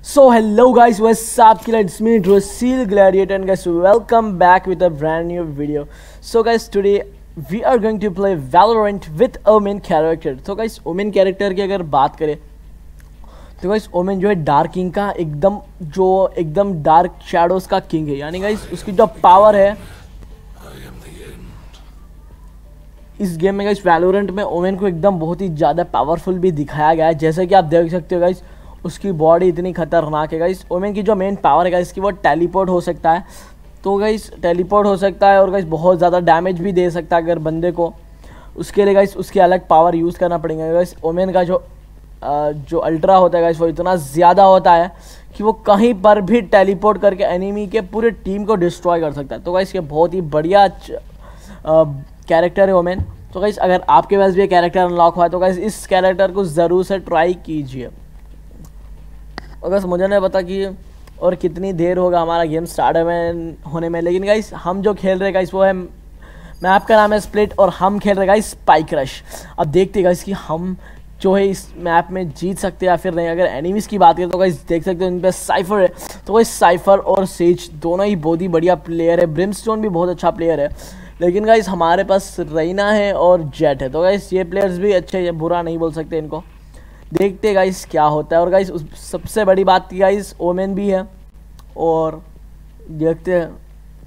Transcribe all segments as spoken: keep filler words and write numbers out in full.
So hello guys, what's up? It's me Drosil Gladiator and guys, welcome back with a brand new video. So guys, today we are going to play Valorant with a main character. So guys, omen character की अगर बात करें तो guys women जो है dark king का एकदम जो एकदम डार्क शैडोज का किंग है, यानी गाइस उसकी जो पावर है इस गेम में गाइस वैलोरेंट में ओमेन को एकदम बहुत ही ज़्यादा पावरफुल भी दिखाया गया है। जैसे कि आप देख सकते हो गाइस उसकी बॉडी इतनी खतरनाक है। गाइस ओमेन की जो मेन पावर है गाइस की वो टेलीपोर्ट हो सकता है, तो गाइस टेलीपोर्ट हो सकता है और गाइस बहुत ज़्यादा डैमेज भी दे सकता है अगर बंदे को। उसके लिए गाइस उसकी अलग पावर यूज़ करना पड़ेगा। गाइस ओमेन का जो आ, जो अल्ट्रा होता है गाइस वो इतना ज़्यादा होता है कि वो कहीं पर भी टेलीपोर्ट करके एनिमी के पूरे टीम को डिस्ट्रॉय कर सकता है। तो गाइस ये बहुत ही बढ़िया कैरेक्टर है ओमेन। तो गाइस अगर आपके पास भी ये कैरेक्टर अनलॉक हुआ है तो गाइस इस कैरेक्टर को ज़रूर से ट्राई कीजिए। और गाइस मुझे नहीं पता कि और कितनी देर होगा हमारा गेम स्टार्ट में होने में, लेकिन गाइस हम जो खेल रहे गाइस वो है मैप का नाम है स्प्लिट और हम खेल रहे गाइस स्पाइक रश। अब देखते हैं गाइस कि हम जो है इस मैप में जीत सकते हैं या फिर नहीं। अगर एनिमीज़ की बात करें तो गाइस देख सकते हो इन पे साइफर है, तो गाइस साइफर और सेज दोनों ही बहुत ही बढ़िया प्लेयर है। ब्रिमस्टोन भी बहुत अच्छा प्लेयर है, लेकिन गाइस हमारे पास रैना है और जेट है, तो गाइस ये प्लेयर्स भी अच्छे हैं, बुरा नहीं बोल सकते इनको। देखते गाइस क्या होता है। और गाइस सबसे बड़ी बात की गाइस ओमेन भी है और देखते हैं।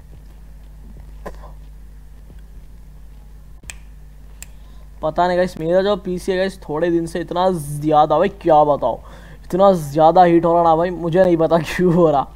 पता नहीं गाइस मेरा जो पीसी है गाइस थोड़े दिन से इतना ज़्यादा, भाई क्या बताओ, इतना ज़्यादा हीट हो रहा ना भाई, मुझे नहीं पता क्यों हो रहा।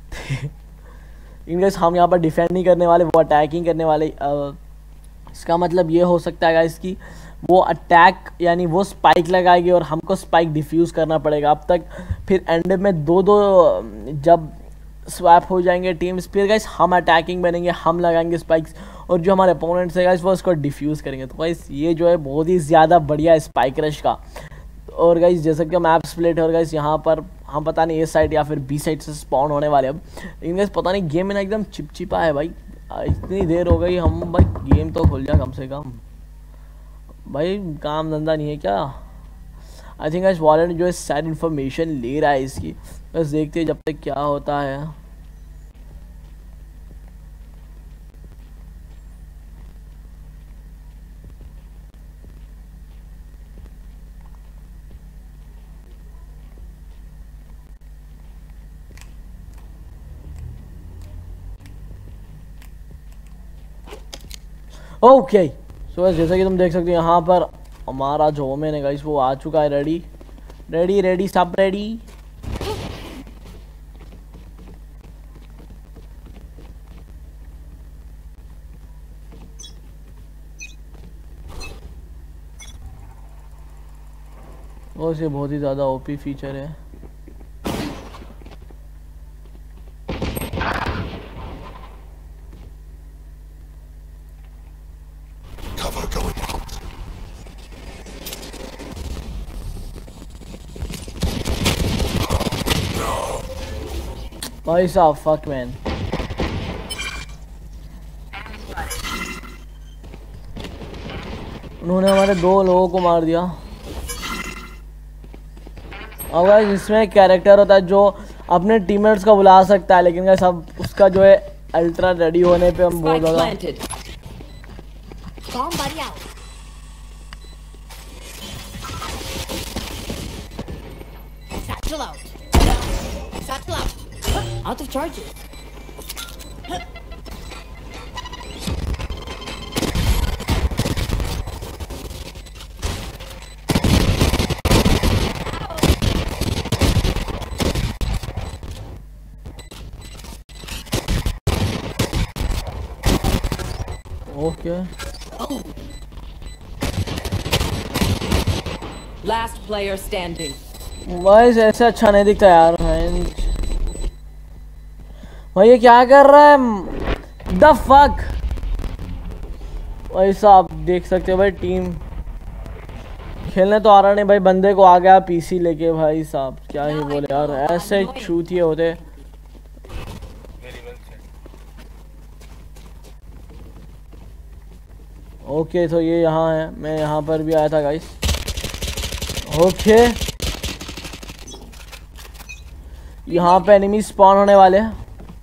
इन गाइस हम यहाँ पर डिफेंड नहीं करने वाले, वो अटैकिंग करने वाले। आ, इसका मतलब ये हो सकता है गाइस कि वो अटैक यानी वो स्पाइक लगाएगी और हमको स्पाइक डिफ्यूज़ करना पड़ेगा। अब तक फिर एंड में दो दो जब स्वैप हो जाएंगे टीम्स, फिर गाइस हम अटैकिंग बनेंगे, हम लगाएंगे स्पाइक्स और जो हमारे अपोनेंट्स है गाइस वो उसको डिफ्यूज़ करेंगे। तो गाइस ये जो है बहुत ही ज़्यादा बढ़िया है स्पाइक रश का। और गाइस जैसे कि मैप स्प्लिट है और गाइस यहाँ पर हम पता नहीं ए साइड या फिर बी साइड से स्पॉन होने वाले। अब लेकिन गाइस पता नहीं गेम में ना एकदम चिपचिपा है भाई, इतनी देर हो गई। हम भाई गेम तो खुल जा कम से कम, भाई काम धंधा नहीं है क्या। आई थिंक गाइस वॉलेट जो है साइड इन्फॉर्मेशन ले रहा है इसकी, बस देखते हैं जब तक क्या होता है। ओके सो जैसा कि तुम देख सकते हो यहाँ पर हमारा जो ओमेन है गाइस वो आ चुका है। रेडी रेडी रेडी सब रेडी। वो से बहुत ही ज़्यादा ओपी फीचर है। भाई साहब फक मैन, उन्होंने हमारे दो लोगों को मार दिया। अब गाइस इसमें एक कैरेक्टर होता है जो अपने टीममेट्स को बुला सकता है, लेकिन गाइस अब उसका जो है अल्ट्रा रेडी होने पे हम बहुत ज़्यादा out of charges. Okay Oh. Last player standing. Vyse ऐसे अच्छा नहीं दिखता यार। भाई ये क्या कर रहा है, द फक। भाई साहब देख सकते हो भाई टीम खेलने तो आ रहा नहीं भाई, बंदे को आ गया पीसी लेके। भाई साहब क्या ही बोले यार, ऐसे चूतिए होते। ओके तो ये यहाँ है, मैं यहाँ पर भी आया था गाइस। ओके यहाँ पे एनिमी स्पॉन होने वाले हैं।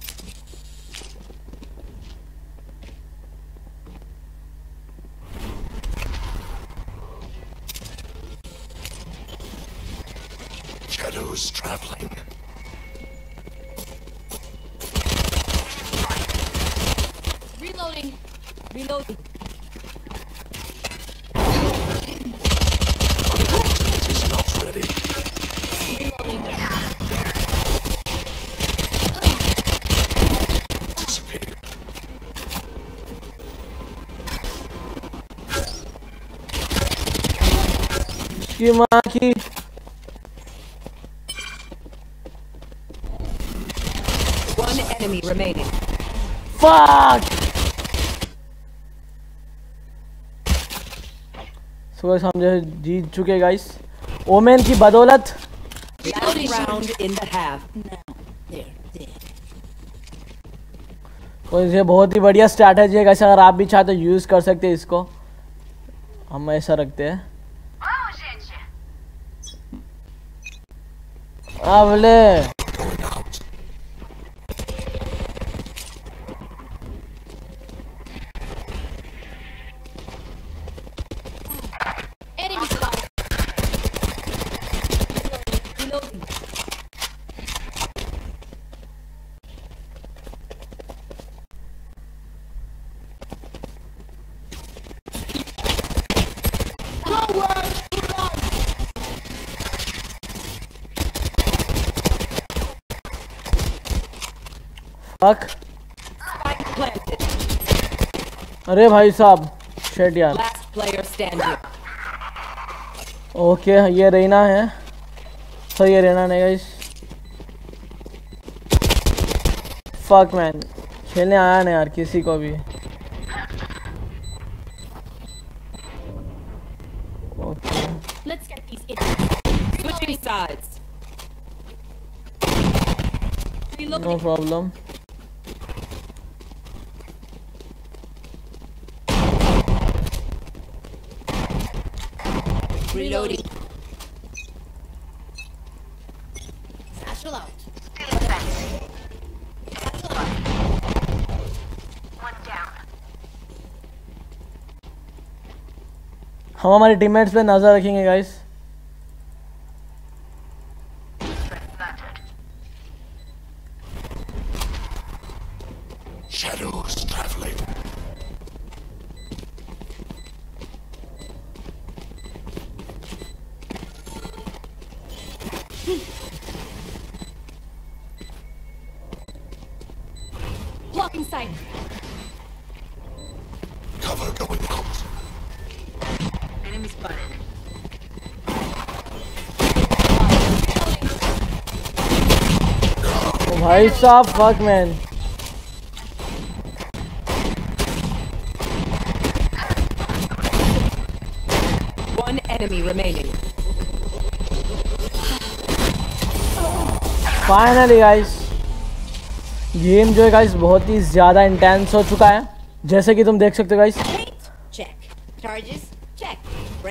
Shadows traveling. Reloading. Reloading. Is not ready. Reloading. Disappear. इसकी माँ की One enemy remaining. Fuck. So guys हम जो है जीत चुके गाइस ओमेन की बदौलत। Last round in the half. Now, there, there. तो ये बहुत ही बढ़िया स्ट्रैटेजी है गाइस, अगर आप भी चाहते तो यूज कर सकते हैं इसको। हम ऐसा रखते हैं अबले Going out. Enemy spotted. Reloading. Fuck. Spike planted. अरे भाई साहब शेट यार। Last player standing. ओके ये रहना है, सो ये रहना नहीं गाइस। फक मैन, खेलने आया नहीं यार किसी को भी। Okay Let's get these idiots. Switching sides. No Reloading. Problem. Reloading. Satchel out. हम हमारे टीममेट्स पे नजर रखेंगे guys. Shadows traveling. Blocking sight. Cover going out. Enemy spotted. ओ भाई साहब fuck man. One enemy remaining. Finally guys game जो है गाइस बहुत ही ज़्यादा इंटेंस हो चुका है, जैसे कि तुम देख सकते हो guys. Paint. Check. Charges. Check.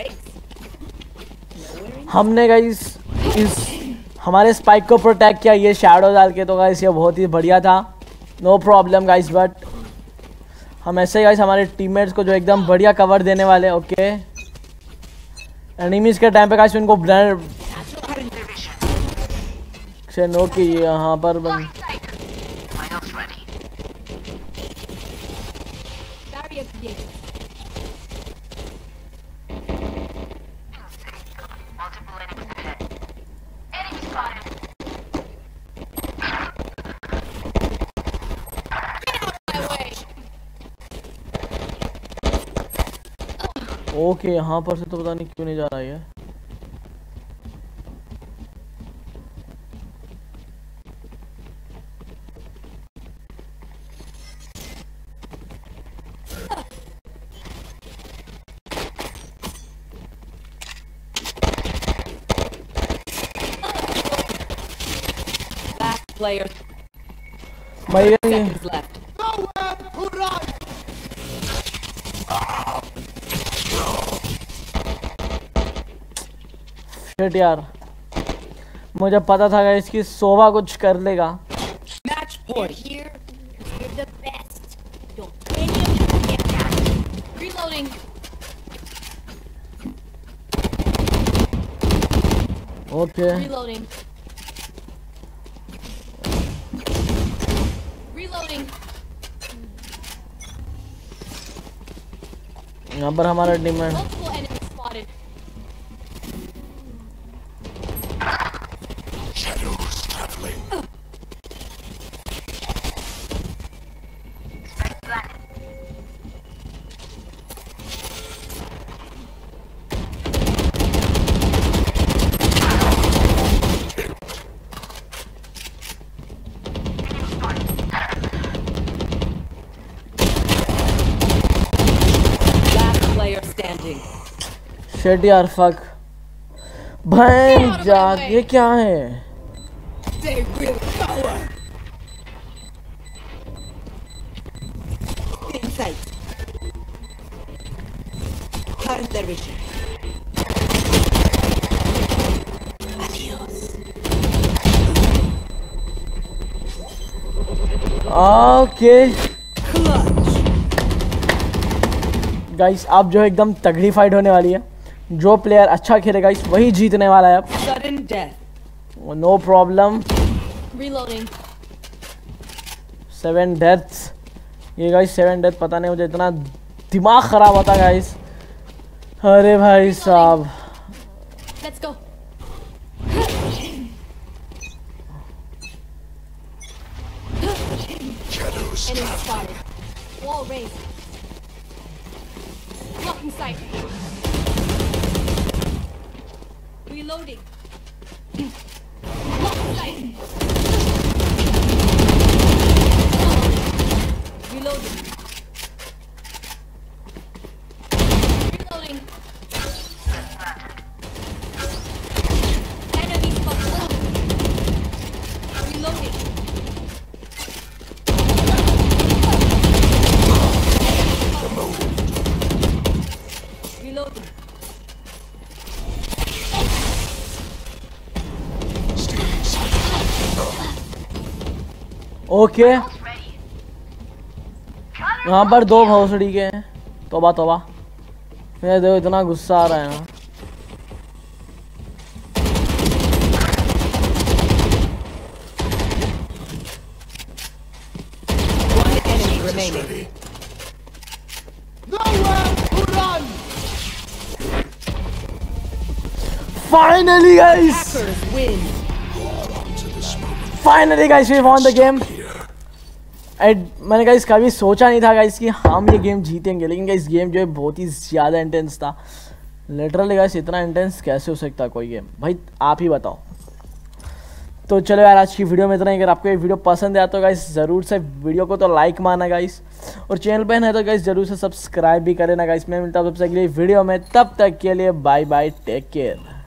Brakes. हमने गाइस इस हमारे स्पाइक को प्रोटेक्ट किया ये शैडो डाल के, तो गाइस ये बहुत ही बढ़िया था। नो प्रॉब्लम गाइस, बट हम ऐसे गाइस हमारे टीममेट्स को जो एकदम बढ़िया कवर देने वाले। ओके एनिमीज के टाइम पे गाइस उनको ब्लर से नो कि यहाँ पर बन Barrier created. ओके यहाँ पर से तो पता नहीं क्यों नहीं जा रहा है। Last player. मर गया नहीं। Seconds left. शिट यार मुझे पता था गाइस कि सोवा कुछ कर लेगा। Match You're point. here because you're the best. Don't any of you get past. Reloading. Okay Reloading. Reloading. यहाँ पर हमारा टीम है। Multiple enemies spotted. Shadows traveling. Last player standing. शेट यार फक भैन जाग ये क्या है? They will cower. In sight. Current their vision. Adios. Okay Clutch. Guys अब जो एकदम तगड़ी फाइट होने वाली है। जो प्लेयर अच्छा खेलेगा गाइस वही जीतने वाला है अब। Sudden death. No problem. Reloading. Seven deaths ये गाइस सेवन डेथ पता नहीं मुझे इतना दिमाग खराब होता गाइस। अरे भाई साहब Let's go. Shadows Enemy traveling. spotted. Wall raised. Blocking sight. Reloading. Blocking sight. Reloading. Reloading. Enemy spotted. Reloading. Reloading. Stealing sight. Okay यहाँ पर दो भौसड़ी के हैं। तोबा तोबा मेरे देखो इतना गुस्सा आ रहा है ना। One enemy remaining. Ready. Finally guys Hackers win. To this moment finally guys we won the game. here. And मैंने गाइस कभी सोचा नहीं था गाइस कि हम ये गेम जीतेंगे, लेकिन गाइस गेम जो है बहुत ही ज़्यादा इंटेंस था। लिटरली गाइस इतना इंटेंस कैसे हो सकता है कोई गेम, भाई आप ही बताओ। तो चलो यार आज की वीडियो में इतना ही। अगर आपको ये वीडियो पसंद आया तो गाइस ज़रूर से वीडियो को तो लाइक मारना गाइस, और चैनल पे है तो गाइस ज़रूर से सब्सक्राइब भी करें ना गाइस। मैं मिलता हूँ सबसे अगली वीडियो में, तब तक के लिए बाय बाय, टेक केयर।